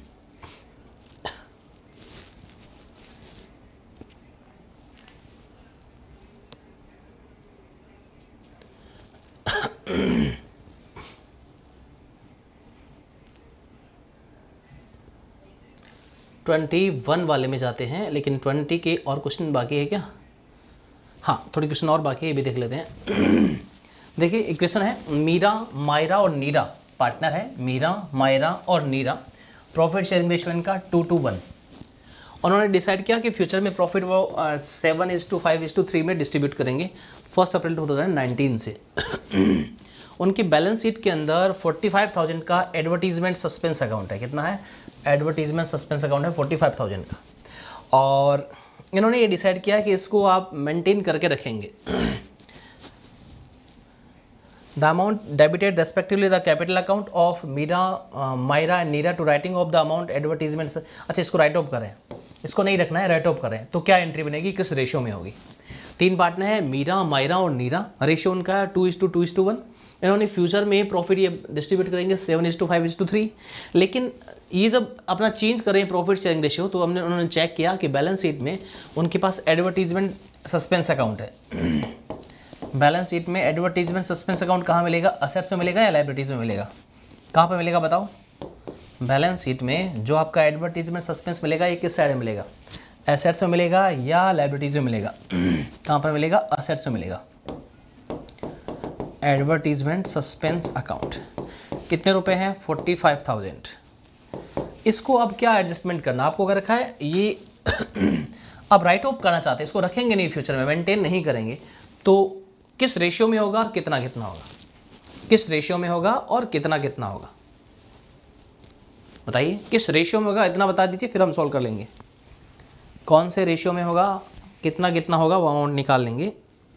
[SPEAKER 1] ट्वेंटी वन वाले में जाते हैं, लेकिन ट्वेंटी के और क्वेश्चन बाकी है क्या? हाँ, थोड़ी क्वेश्चन और बाकी है, ये भी देख लेते हैं। देखिए एक क्वेश्चन है, मीरा, मायरा और नीरा पार्टनर है। मीरा, मायरा और नीरा, प्रॉफिट शेयरिंग रेशियो इनका टू टू वन। उन्होंने डिसाइड किया कि फ्यूचर में प्रॉफिट वो seven is to five is to three में डिस्ट्रीब्यूट करेंगे first April two thousand nineteen से। उनकी बैलेंस शीट के अंदर फोर्टी फाइव थाउजेंड का एडवर्टीजमेंट सस्पेंस अकाउंट है। कितना है? एडवर्टीजमेंट सस्पेंस अकाउंट है फोर्टी फाइव थाउजेंड का। और इन्होंने ये डिसाइड किया कि इसको आप मेंटेन करके रखेंगे। The amount debited respectively the capital account of Meera, Myra and Neera to writing off the amount advertisement. अच्छा, इसको राइट ऑफ करें, इसको नहीं रखना है, राइट ऑफ करें। तो क्या एंट्री बनेगी, किस रेशियो में होगी? तीन पार्टनर है, मीरा, मायरा और नीरा, रेशियो उनका two is to two is to one. इन्होंने फ्यूचर में प्रॉफिट ये डिस्ट्रीब्यूट करेंगे seven is to five is to three. लेकिन ये जब अपना चेंज करें प्रॉफिट शेयरिंग रेशियो, तो हमने उन्होंने चेक किया कि बैलेंस शीट में उनके पास एडवर्टीजमेंट सस्पेंस अकाउंट है। बैलेंस शीट में एडवर्टीजमेंट सस्पेंस अकाउंट कहाँ मिलेगा? असेट्स में मिलेगा या लायबिलिटीज में मिलेगा? कहाँ पे मिलेगा बताओ? बैलेंस शीट में जो आपका एडवर्टीजमेंट सस्पेंस मिलेगा ये किस साइड में मिलेगा? एसेट्स में मिलेगा या लायबिलिटीज में मिलेगा? कहाँ पर मिलेगा? असेट्स में मिलेगा। एडवर्टीजमेंट सस्पेंस अकाउंट कितने रुपए हैं? Forty five thousand. इसको अब क्या एडजस्टमेंट करना आपको अगर रखा है ये अब राइट ऑफ करना चाहते हैं, इसको रखेंगे नहीं फ्यूचर में, मेंटेन नहीं करेंगे, तो किस रेशियो में होगा और कितना कितना होगा? किस रेशियो में होगा और कितना कितना होगा बताइए? किस रेशियो में होगा इतना बता दीजिए, फिर हम सॉल्व कर लेंगे। कौन से रेशियो में होगा, कितना कितना होगा, वो अमाउंट निकाल लेंगे।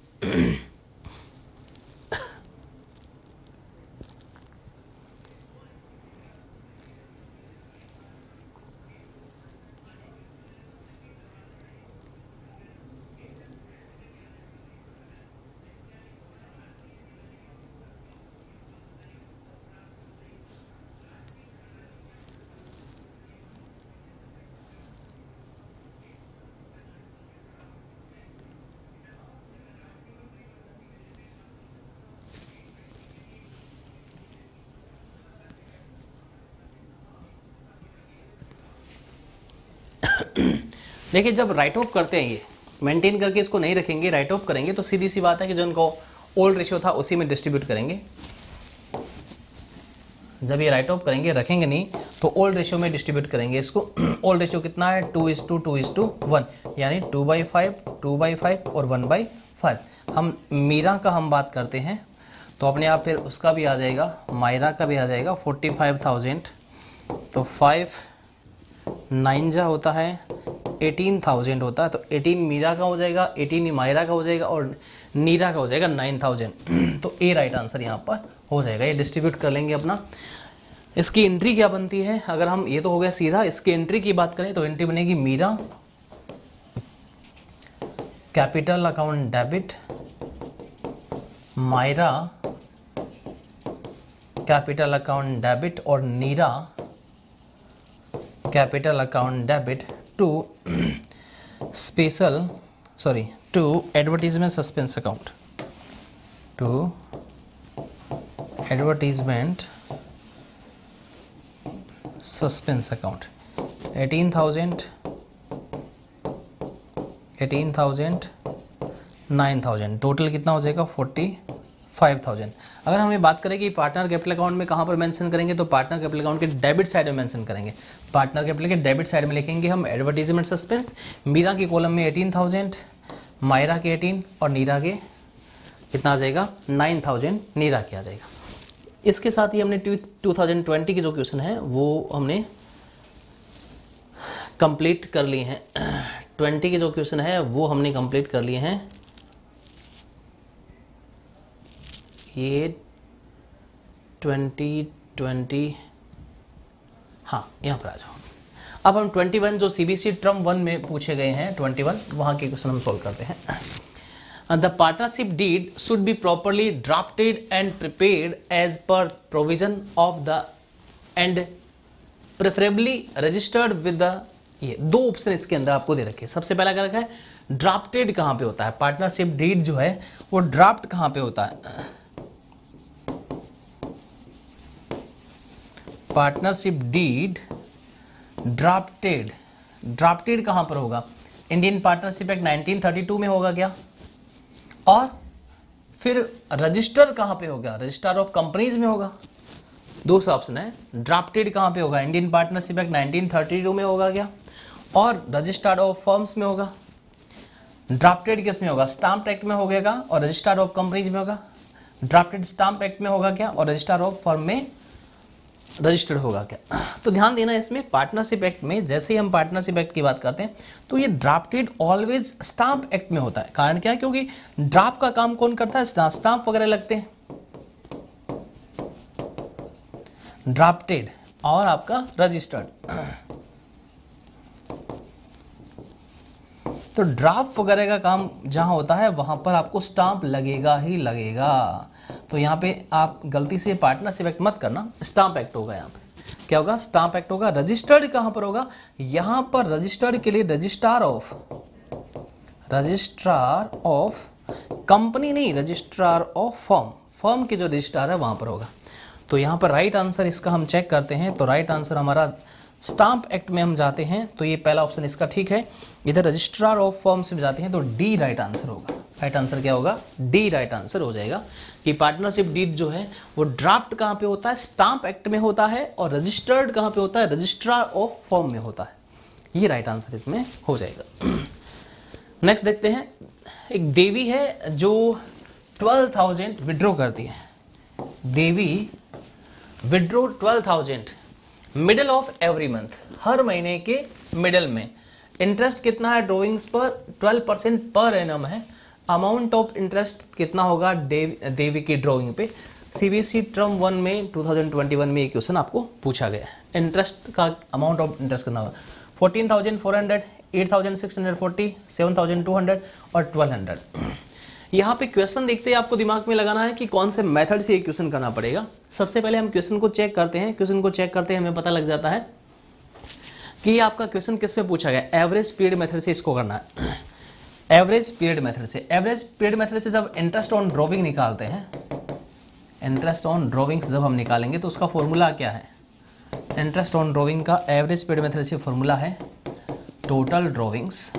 [SPEAKER 1] देखिए जब राइट ऑफ करते हैं, ये मेंटेन करके इसको नहीं रखेंगे, राइट ऑफ करेंगे, तो सीधी सी बात है कि जो उनको ओल्ड रेशियो था उसी में डिस्ट्रीब्यूट करेंगे। जब ये राइट ऑफ करेंगे, रखेंगे नहीं, तो ओल्ड रेशियो में डिस्ट्रीब्यूट करेंगे इसको। ओल्ड रेशियो कितना है? Two is to two is to one, यानी two by five, two by five और वन बाई फाइव। हम मीरा का हम बात करते हैं तो अपने आप फिर उसका भी आ जाएगा, मायरा का भी आ जाएगा फोर्टी फाइव थाउजेंड। तो फाइव नाइन जा होता है एटीन थाउजेंड होता है, तो एटीन मीरा का हो जाएगा, एटीन मायरा का हो जाएगा और नीरा का हो जाएगा नाइन थाउजेंड। तो ए राइट आंसर यहाँ पर हो जाएगा। ये डिस्ट्रीब्यूट कर लेंगे अपना। इसकी एंट्री क्या बनती है? अगर हम, ये तो हो गया सीधा, इसकी एंट्री की बात करें तो एंट्री बनेगी Meera capital account debit, Myra capital account debit और Neera capital account debit to special sorry to advertisement suspense account, to advertisement suspense account. Eighteen thousand, eighteen thousand, nine thousand, total कितना हो जाएगा? Forty five thousand. अगर हमें बात करें कि पार्टनर कैपिटल अकाउंट में कहाँ पर मेंशन करेंगे, तो पार्टनर कैपिटल अकाउंट के डेबिट साइड में मेंशन करेंगे। पार्टनर कैपिटल के डेबिट साइड में लिखेंगे हम एडवर्टीजमेंट सस्पेंस। मीरा की कॉलम में एटीन थाउजेंड, मायरा के एटीन और नीरा के कितना आ जाएगा? नाइन थाउजेंड नीरा के आ जाएगा। इसके साथ ही हमने टू थाउजेंड ट्वेंटी के जो क्वेश्चन है वो हमने कंप्लीट कर लिए हैं। ट्वेंटी के जो क्वेश्चन है वो हमने कंप्लीट कर लिए हैं। ये ट्वेंटी ट्वेंटी हाँ यहाँ पर आ जाओ। अब हम ट्वेंटी वन जो सीबीएसई टर्म वन में पूछे गए हैं, ट्वेंटी वन वहाँ के क्वेश्चन हम सॉल्व करते हैं। The partnership deed should be properly drafted and prepared as per provision of the and preferably registered with the, ये दो ऑप्शन इसके अंदर आपको दे रखे हैं। सबसे पहला क्या रखा है, ड्राफ्टेड कहाँ पे होता है, पार्टनरशिप डीड जो है वो ड्राफ्ट कहाँ पे होता है, पार्टनरशिप डीड ड्राफ्टेड, ड्राफ्टेड कहां पर होगा, Indian partnership act nineteen thirty two में होगा क्या, और फिर रजिस्टर कहां पे होगा, रजिस्टर ऑफ कंपनीज में होगा। दूसरा ऑप्शन है ड्राफ्टेड कहां पे होगा, Indian partnership act nineteen thirty two में होगा क्या, और रजिस्टर्ड ऑफ फर्म्स में होगा। ड्राफ्टेड किस में होगा, स्टाम्प एक्ट में होगा और रजिस्टर्ड ऑफ कंपनीज में होगा। ड्राफ्टेड स्टाम्प एक्ट में होगा क्या, और रजिस्टर ऑफ फर्म में रजिस्टर्ड होगा क्या। तो ध्यान देना इसमें, पार्टनरशिप एक्ट में जैसे ही हम पार्टनरशिप एक्ट की बात करते हैं तो ये ड्राफ्टेड ऑलवेज स्टाम्प एक्ट में होता है। कारण क्या है, क्योंकि ड्राफ्ट का काम कौन करता है, स्टाम्प वगैरह लगते हैं। ड्राफ्टेड और आपका रजिस्टर्ड, तो ड्राफ्ट वगैरह का काम जहां होता है वहां पर आपको स्टाम्प लगेगा ही लगेगा। तो यहाँ पे आप गलती से पार्टनरशिप एक्ट मत करना, स्टाम्प एक्ट होगा। यहाँ पे क्या होगा, स्टाम्प एक्ट होगा। रजिस्टर्ड कहाँ पर होगा, यहाँ पर रजिस्टर्ड के लिए registrar of, registrar of company नहीं, रजिस्ट्रार ऑफ फर्म, फर्म के जो रजिस्ट्रार है वहां पर होगा। तो यहाँ पर राइट आंसर इसका हम चेक करते हैं, तो राइट आंसर हमारा स्टाम्प एक्ट में हम जाते हैं तो ये पहला ऑप्शन इसका ठीक है। इधर रजिस्ट्रार ऑफ फर्म से जाते हैं तो डी राइट आंसर होगा। राइट आंसर क्या होगा, डी राइट आंसर हो जाएगा कि पार्टनरशिप डीड जो है वो ड्राफ्ट कहाँ पे होता है, स्टाम्प एक्ट में होता है, और रजिस्टर्ड कहाँ पे होता है, रजिस्ट्रार ऑफ फर्म में होता है। ये राइट आंसर इसमें हो जाएगा। नेक्स्ट देखते हैं, एक देवी है जो ट्वेल्व थाउजेंड विड्रॉ करती है। Devi withdraw twelve thousand middle of every month, हर महीने के मिडल में। इंटरेस्ट कितना है ड्रॉइंग्स पर, ट्वेल्व परसेंट पर एनम है। अमाउंट ऑफ इंटरेस्ट कितना होगा देवी, देवी की ड्रॉइंग पे। सीबीएसई टर्म वन में टू थाउजेंड ट्वेंटी वन में एक क्वेश्चन आपको पूछा गया है। इंटरेस्ट का अमाउंट ऑफ इंटरेस्ट कितना होगा, fourteen thousand four hundred, eight thousand six hundred forty, seven thousand two hundred और ट्वेल्व हंड्रेड। यहाँ पे क्वेश्चन देखते ही आपको दिमाग में लगाना है कि कौन से मेथड से ये क्वेश्चन करना पड़ेगा। सबसे पहले हम क्वेश्चन को चेक करते हैं। क्वेश्चन को चेक करते हैं हमें पता लग जाता है कि आपका क्वेश्चन किस में पूछा गया, एवरेज पीरियड मेथड से इसको करना है। एवरेज पीरियड मेथड से, एवरेज पीरियड मेथड से जब इंटरेस्ट ऑन ड्रॉविंग निकालते हैं, इंटरेस्ट ऑन ड्रॉविंग्स जब हम निकालेंगे तो उसका फॉर्मूला क्या है, इंटरेस्ट ऑन ड्रॉविंग का एवरेज पीरियड मेथड से फॉर्मूला है total drawings,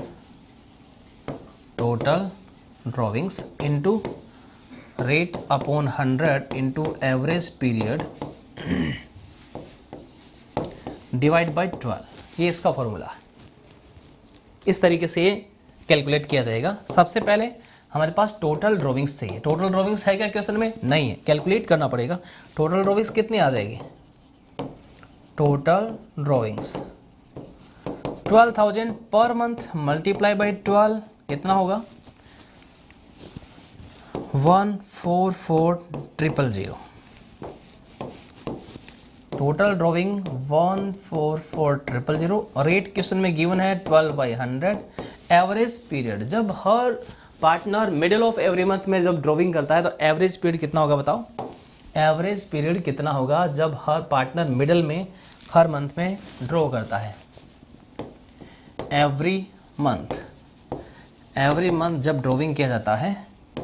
[SPEAKER 1] total drawings into rate upon hundred into average period divide by twelve. ये इसका फॉर्मूला है। इस तरीके से कैलकुलेट किया जाएगा। सबसे पहले हमारे पास टोटल ड्रॉविंग्स चाहिए। टोटल ड्रॉविंग्स है क्या क्वेश्चन में, नहीं है, कैलकुलेट करना पड़ेगा। टोटल ड्रॉविंग्स कितनी आ जाएगी, total drawings twelve thousand per month multiply by twelve कितना होगा, one four four triple zero. Total drawing one four four triple zero. Rate question में गिवन है twelve by hundred. Average period, जब हर partner middle of every month में जब drawing करता है तो एवरेज पीरियड कितना होगा बताओ, एवरेज पीरियड कितना होगा जब हर पार्टनर मिडिल में हर मंथ में ड्रॉ करता है। एवरी मंथ, एवरी मंथ जब ड्रॉविंग किया जाता है,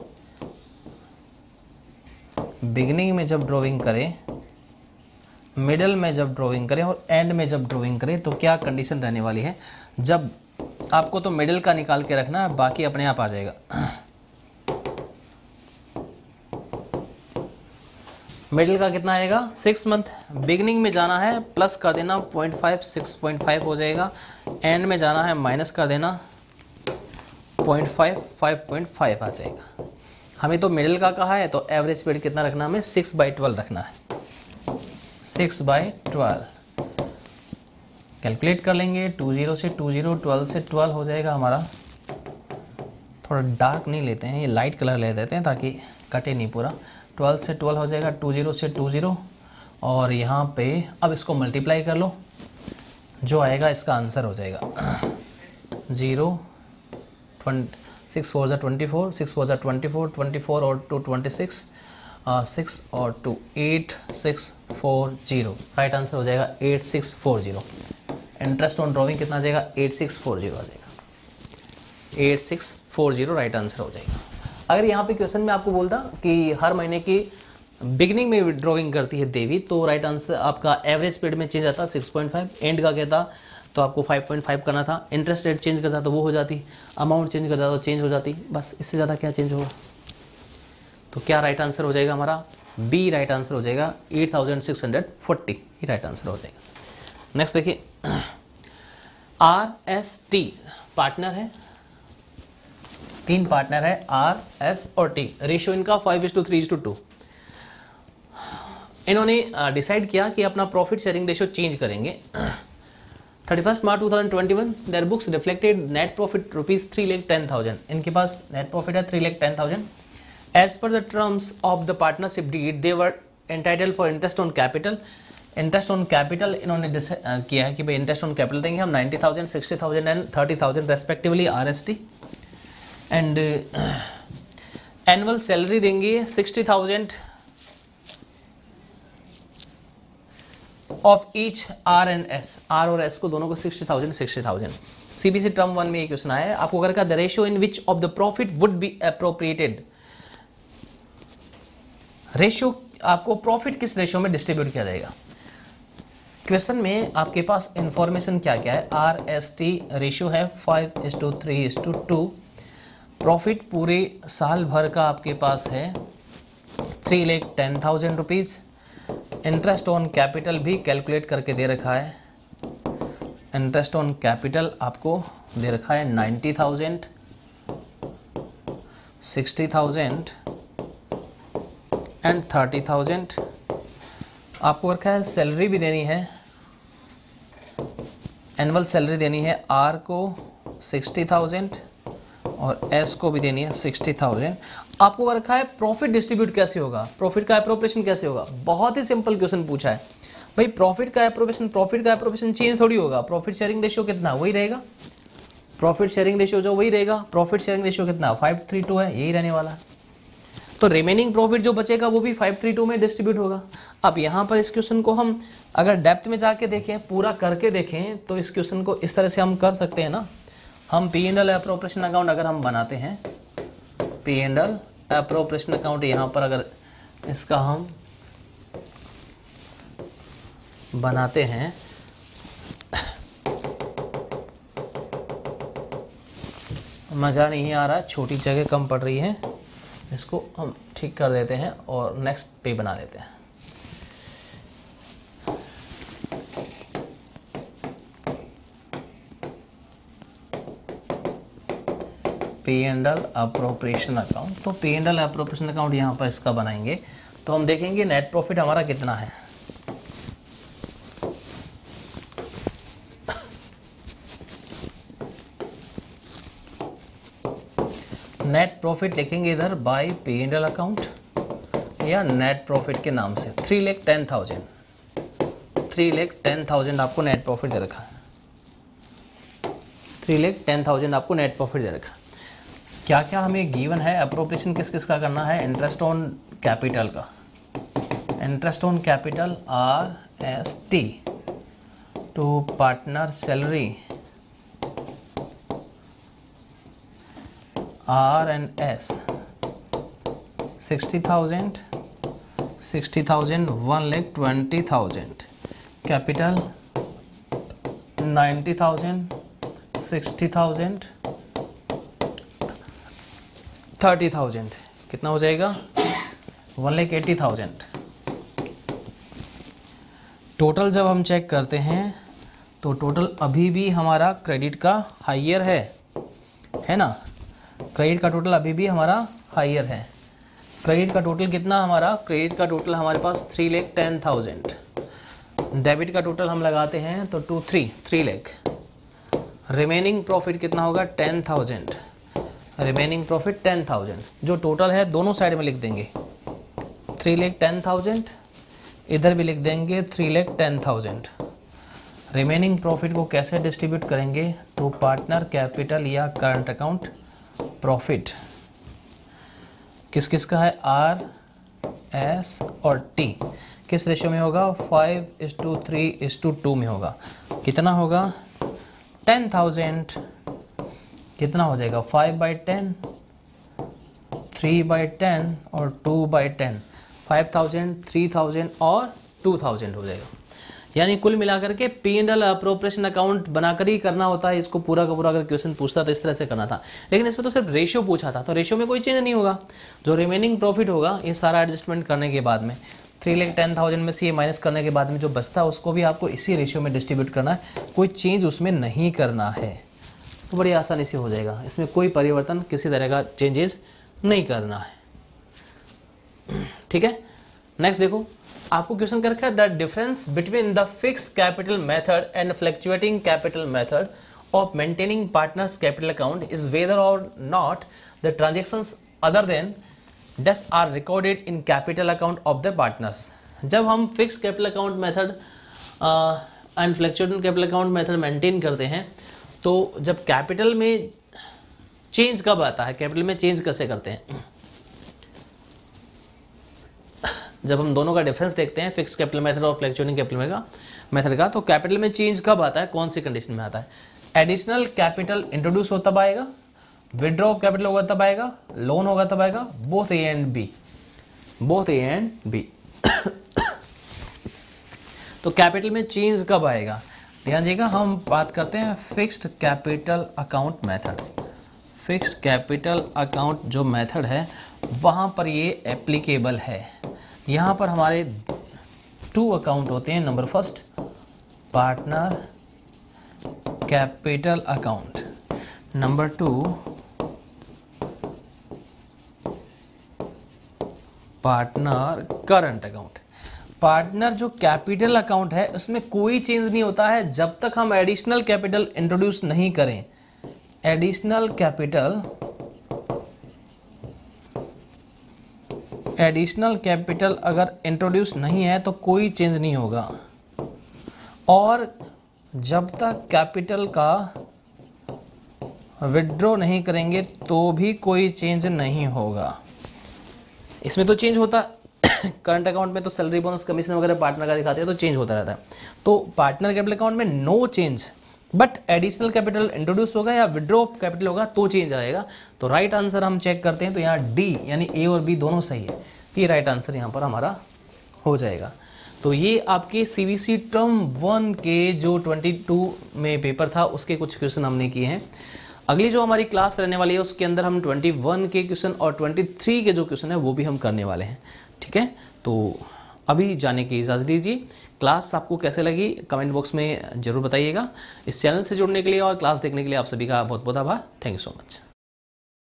[SPEAKER 1] बिगिनिंग में जब ड्रॉविंग करें, मिडल में जब ड्रॉविंग करें और एंड में जब ड्रॉविंग करें तो क्या कंडीशन रहने वाली है। जब आपको तो मिडल का निकाल के रखना है, बाकी अपने आप आ जाएगा। मिडल का कितना आएगा, सिक्स मंथ। बिगिनिंग में जाना है प्लस कर देना point five, six point five हो जाएगा। एंड में जाना है माइनस कर देना point five, five point five आ जाएगा। हमें तो मिडिल का कहा है तो एवरेज पीरियड कितना रखना, हमें सिक्स बाई ट्वेल्व रखना है। सिक्स बाई ट्वेल्व कैलकुलेट कर लेंगे। टू जीरो से टू जीरो, ट्वेल्व से ट्वेल्व हो जाएगा हमारा। थोड़ा डार्क नहीं लेते हैं, ये लाइट कलर ले देते हैं ताकि कटे नहीं पूरा। ट्वेल्व से ट्वेल्व हो जाएगा, टू जीरो से टू जीरो, और यहाँ पे अब इसको मल्टीप्लाई कर लो, जो आएगा इसका आंसर हो जाएगा ज़ीरो ट्वेंटी सिक्स फोर ज़ा ट्वेंटी फोर, सिक्स फोर ज़ा ट्वेंटी फोर, ट्वेंटी फोर और टू ट्वेंटी सिक्स, सिक्स और two eight six four zero. Right answer हो जाएगा eight six four zero. Interest on drawing कितना आ जाएगा? एट सिक्स फोर जीरो आ जाएगा, eight six four zero right answer हो जाएगा। अगर यहाँ पे क्वेश्चन में आपको बोलता कि हर महीने की बिगनिंग में ड्रॉइंग करती है देवी, तो राइट आंसर आपका एवरेज पीरियड में चेंज आता सिक्स पॉइंट फाइव, एंड का कहता तो आपको फाइव पॉइंट फाइव करना था, इंटरेस्ट रेट चेंज करता तो वो हो जाती, अमाउंट चेंज करता तो चेंज हो जाती, बस इससे ज़्यादा क्या चेंज होगा। तो क्या राइट आंसर हो जाएगा हमारा? बी राइट आंसर हो जाएगा, eight thousand six hundred forty ही राइट आंसर हो जाएगा। नेक्स्ट देखिए, आर एस टी पार्टनर है, तीन पार्टनर है आर एस और टी, रेशियो इनका five is to three is to two. इन्होंने डिसाइड किया कि अपना प्रॉफिट शेयरिंग रेशियो चेंज करेंगे। Thirty first March two thousand twenty one their books reflected net profit rupees three lakh ten thousand. इनके पास net profit है three lakh ten thousand. As per the terms of the partnership deed they were entitled for interest on capital. Interest on capital इन्होंने किया है कि भाई interest on capital देंगे हम ninety thousand, sixty thousand and thirty thousand respectively R S T. And annual salary देंगे sixty thousand of each R and S, R और S को दोनों को sixty thousand sixty thousand. CBSE term one में ये question आया है आपको, अगर का the ratio in which of the profit would be appropriated. Ratio आपको प्रॉफिट किस रेशियो में डिस्ट्रीब्यूट किया जाएगा। क्वेश्चन में आपके पास इंफॉर्मेशन क्या क्या है, आर एस टी रेशियो है five is to three is to two, profit पूरे साल भर का आपके पास है three lakh ten thousand rupees. Interest on capital भी कैलकुलेट करके दे रखा है, इंटरेस्ट ऑन कैपिटल आपको दे रखा है ninety thousand, sixty thousand and thirty thousand. आपको रखा है सैलरी भी देनी है, एनुअल सैलरी देनी है आर को सिक्सटी थाउजेंड और एस को भी देनी है सिक्सटी थाउजेंड। आपको रखा है प्रॉफिट डिस्ट्रीब्यूट कैसे होगा, प्रॉफिट का एप्रोप्रिएशन कैसे होगा। बहुत ही सिंपल क्वेश्चन पूछा है भाई, प्रॉफिट का एप्रोप्रिएशन, प्रॉफिट का एप्रोप्रिएशन चेंज थोड़ी होगा। प्रॉफिट शेयरिंग रेशियो कितना वही रहेगा, प्रॉफिट शेयरिंग रेशियो जो वही रहेगा। प्रॉफिट शेयरिंग रेशियो कितना फाइव थ्री टू है, यही रहने वाला है। तो रिमेनिंग प्रॉफिट जो बचेगा वो भी फाइव थ्री टू में डिस्ट्रीब्यूट होगा। अब यहाँ पर इस क्वेश्चन को हम अगर डेप्थ में जाके देखें, पूरा करके देखें, तो इस क्वेश्चन को इस तरह से हम कर सकते हैं ना। हम P and L appropriation account अगर हम बनाते हैं, P and L appropriation account यहाँ पर अगर इसका हम बनाते हैं, मज़ा नहीं आ रहा, छोटी जगह कम पड़ रही है, इसको हम ठीक कर देते हैं और नेक्स्ट पे बना लेते हैं। P and L appropriation account, तो P and L appropriation account यहाँ पर इसका बनाएंगे तो हम देखेंगे नेट प्रॉफिट हमारा कितना है। नेट प्रॉफिट लिखेंगे इधर by P and L account या नेट प्रॉफिट के नाम से। Three lakh ten thousand, three lakh ten thousand आपको नेट प्रॉफिट दे रखा है, थ्री लेख टेन थाउजेंड आपको नेट प्रॉफिट दे रखा है। क्या क्या हमें गिवन है, अप्रोप्रिएशन किस किस का करना है, इंटरेस्ट ऑन कैपिटल का, interest on capital R S T to partner salary R and S sixty thousand, sixty thousand, one lakh twenty thousand, capital ninety thousand, sixty thousand, thirty thousand, कितना हो जाएगा वन लेख एटी थाउजेंड। टोटल जब हम check करते हैं तो total अभी भी हमारा क्रेडिट का हाइयर है, है ना। क्रेडिट का टोटल अभी भी हमारा हाइयर है। क्रेडिट का टोटल कितना हमारा, क्रेडिट का टोटल हमारे पास three lakh ten thousand, debit का टोटल हम लगाते हैं तो two three three lakh. Remaining profit कितना होगा, ten thousand. Remaining profit ten thousand, जो टोटल है दोनों साइड में लिख देंगे, थ्री लैख टेन थाउजेंड, इधर भी लिख देंगे three lakh ten thousand. Remaining profit को कैसे डिस्ट्रीब्यूट करेंगे, तो पार्टनर कैपिटल या करंट अकाउंट प्रॉफिट किस किस का है, आर एस और टी, किस रेशियो में होगा, five is to three is to two में होगा। कितना होगा, टेन थाउजेंड, कितना हो जाएगा, five by ten, three by ten और two by ten, five thousand, three thousand और टू थाउजेंड हो जाएगा। यानी कुल मिलाकर के P and L appropriation account बनाकर ही करना होता है इसको पूरा का पूरा। अगर क्वेश्चन पूछता तो इस तरह से करना था, लेकिन इसमें तो सिर्फ रेशियो पूछा था, तो रेशियो में कोई चेंज नहीं होगा। जो रिमेनिंग प्रॉफिट होगा ये सारा एडजस्टमेंट करने के बाद में थ्री लैख टेन थाउजेंड में से ये माइनस करने के बाद में जो बचता है उसको भी आपको इसी रेशियो में डिस्ट्रीब्यूट करना है, कोई चेंज उसमें नहीं करना है। तो बड़ी आसानी से हो जाएगा, इसमें कोई परिवर्तन किसी तरह का चेंजेस नहीं करना है। ठीक है, नेक्स्ट देखो, आपको क्वेश्चन कर रखा है the difference between the fix capital method and fluctuating capital method of maintaining partners capital account is whether or not the transactions other than this are recorded in capital account of the partners. जब हम fix capital account method and fluctuating capital account method maintain करते हैं, तो जब capital में change कब आता है, कैपिटल में चेंज कैसे करते हैं, जब हम दोनों का डिफरेंस देखते हैं फिक्स कैपिटल मेथड और फ्लक्चुएटिंग कैपिटल का मेथड का, तो कैपिटल में चेंज कब आता है, कौन सी कंडीशन में आता है, एडिशनल कैपिटल इंट्रोड्यूस होता तब आएगा, विड्रॉ कैपिटल होगा तब आएगा, लोन होगा तब आएगा, both A and B, both A and B. तो कैपिटल में चेंज कब आएगा, ध्यान दीजिएगा, हम बात करते हैं fixed capital account method. Fixed capital account जो मेथड है वहां पर ये एप्लीकेबल है। यहाँ पर हमारे टू अकाउंट होते हैं, number first partner capital account, number two partner current account. Partner जो कैपिटल अकाउंट है उसमें कोई चेंज नहीं होता है जब तक हम एडिशनल कैपिटल इंट्रोड्यूस नहीं करें। एडिशनल कैपिटल एडिशनल कैपिटल अगर इंट्रोड्यूस नहीं है तो कोई चेंज नहीं होगा, और जब तक कैपिटल का विड्रॉ नहीं करेंगे तो भी कोई चेंज नहीं होगा। इसमें तो चेंज होता करंट अकाउंट में तो सैलरी बोनस कमीशन वगैरह पार्टनर का दिखाते हैं तो चेंज होता रहता है। तो पार्टनर कैपिटल अकाउंट में no change, but additional capital introduce होगा या विड्रॉ कैपिटल होगा तो चेंज आएगा। तो राइट आंसर हम चेक करते हैं, तो यहाँ डी यानी ए और बी दोनों सही है, ये राइट आंसर यहाँ पर हमारा हो जाएगा। तो ये आपके सीवीसी टर्म वन के जो बाईस में पेपर था उसके कुछ क्वेश्चन हमने किए हैं। अगली जो हमारी क्लास रहने वाली है उसके अंदर हम इक्कीस के क्वेश्चन और तेईस के जो क्वेश्चन है वो भी हम करने वाले हैं। ठीक है, तो अभी जाने की इजाज़त दीजिए। क्लास आपको कैसे लगी कमेंट बॉक्स में जरूर बताइएगा। इस चैनल से जुड़ने के लिए और क्लास देखने के लिए आप सभी का बहुत बहुत आभार। Thank you so much.